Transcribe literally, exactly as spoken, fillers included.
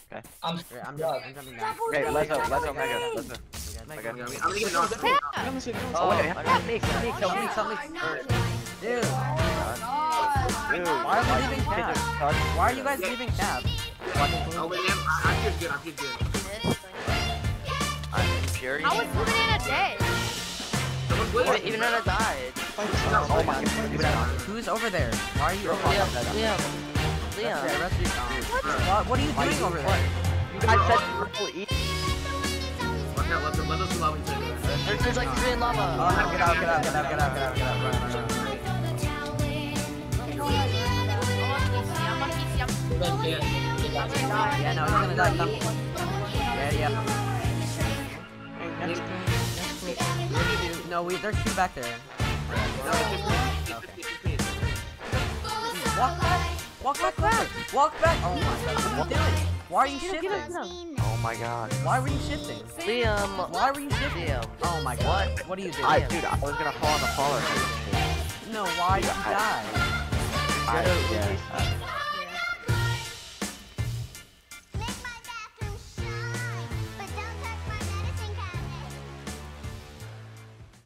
Okay. I'm, Wait, I'm, I'm jumping down. Okay, let's go, let's go, Mega. Let's go. Mega. Mega. I'm gonna get an arm. Oh, wait, Help me, help me, help me, help me. Dude, dude. why are we leaving cab? Why are you guys leaving cab? Oh, wait, I'm, I'm just good, I'm just good. I'm impure. How is Banana dead? Someone would Wait, even though I died. Oh my god. Who's over there? Why are you over Liam, there? Liam, Liam. Yeah, rest of you. What? What are you doing over there? You guys said purple E. Watch out, let them, let those lava inside. There's, there's like three in lava. Oh, no, get out, get out, get out, get out, get out, get out, run, run, run. Yeah, no, he's gonna die. Come. Yeah, yeah. Hey, next turn, next turn. No, we, there's two back there. No, it's just me. It's just me. It's just me. Walk back. Walk back, quick. Walk back. Oh my god, what are you doing? Why are you shifting? Oh my god. Why were you shifting? Liam. Why were you shifting? Liam. Oh my god. What? What are you doing? I, dude, I was gonna fall on the faller. No, why did you die? I, yeah.